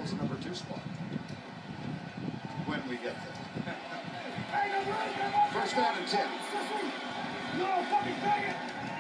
ourselves a number 2 spot. When we get there. First down and 10. No, fucking faggot!